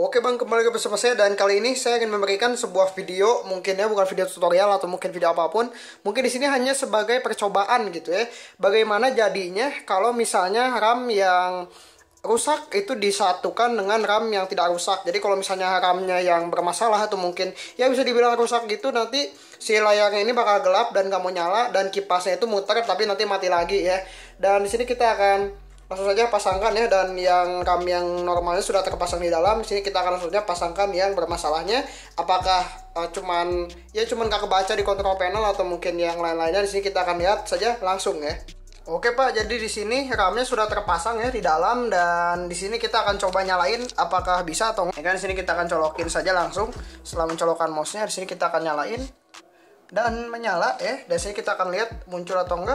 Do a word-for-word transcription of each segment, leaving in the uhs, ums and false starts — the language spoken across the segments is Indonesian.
Oke bang, kembali lagi bersama saya dan kali ini saya ingin memberikan sebuah video, mungkin ya bukan video tutorial atau mungkin video apapun. Mungkin di sini hanya sebagai percobaan gitu ya. Bagaimana jadinya kalau misalnya RAM yang rusak itu disatukan dengan RAM yang tidak rusak. Jadi kalau misalnya RAM-nya yang bermasalah atau mungkin ya bisa dibilang rusak gitu, nanti si layarnya ini bakal gelap dan gak mau nyala dan kipasnya itu muter tapi nanti mati lagi ya. Dan di sini kita akan langsung saja pasangkan ya, dan yang RAM yang normalnya sudah terpasang di dalam. Di sini kita akan langsung saja pasangkan yang bermasalahnya. Apakah uh, cuman ya cuman gak kebaca di control panel atau mungkin yang lain-lainnya. Di sini kita akan lihat saja langsung ya. Oke Pak, jadi di sini RAM-nya sudah terpasang ya di dalam, dan di sini kita akan coba nyalain apakah bisa atau enggak. Ya kan, di sini kita akan colokin saja langsung. Setelah mencolokkan mouse-nya, di sini kita akan nyalain dan menyala ya. Dan sini kita akan lihat muncul atau enggak.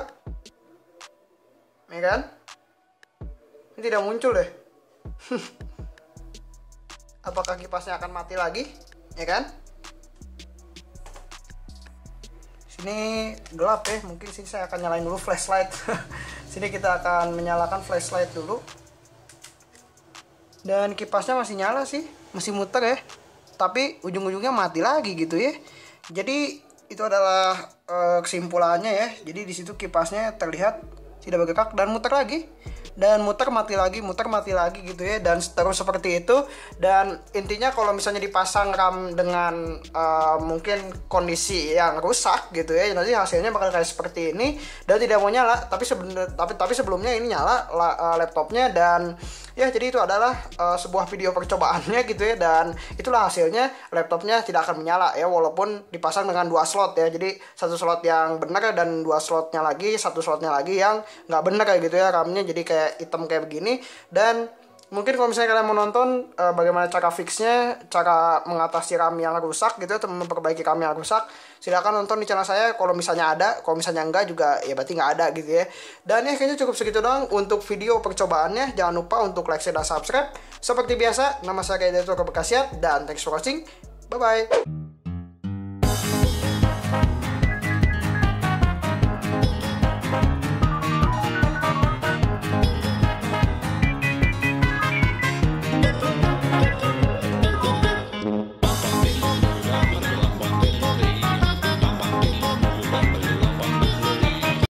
Ya kan? Ini tidak muncul deh. Apakah kipasnya akan mati lagi? Ya kan? Sini gelap ya. Mungkin sini saya akan nyalain dulu flashlight. Sini kita akan menyalakan flashlight dulu. Dan kipasnya masih nyala sih, masih muter ya. Tapi ujung-ujungnya mati lagi gitu ya. Jadi itu adalah uh, kesimpulannya ya. Jadi di situ kipasnya terlihat tidak bergerak dan muter lagi. Dan muter mati lagi, muter mati lagi gitu ya, dan terus seperti itu. Dan intinya kalau misalnya dipasang RAM dengan uh, mungkin kondisi yang rusak gitu ya, nanti hasilnya bakal kayak seperti ini dan tidak mau nyala. Tapi sebenarnya tapi tapi sebelumnya ini nyala la, uh, laptopnya. Dan ya jadi itu adalah uh, sebuah video percobaannya gitu ya, dan itulah hasilnya. Laptopnya tidak akan menyala ya, walaupun dipasang dengan dua slot ya. Jadi satu slot yang benar dan dua slotnya lagi, satu slotnya lagi yang nggak benar kayak gitu ya, RAM-nya jadi kayak hitam kayak begini. Dan mungkin kalau misalnya kalian mau nonton uh, bagaimana cara fixnya, cara mengatasi RAM yang rusak gitu atau memperbaiki RAM yang rusak, silahkan nonton di channel saya kalau misalnya ada. Kalau misalnya enggak juga ya berarti nggak ada gitu ya. Dan ya kayaknya cukup segitu doang untuk video percobaannya. Jangan lupa untuk like, share, dan subscribe. Seperti biasa, nama saya Kaidatul Bekasiat dan thanks for watching. Bye bye.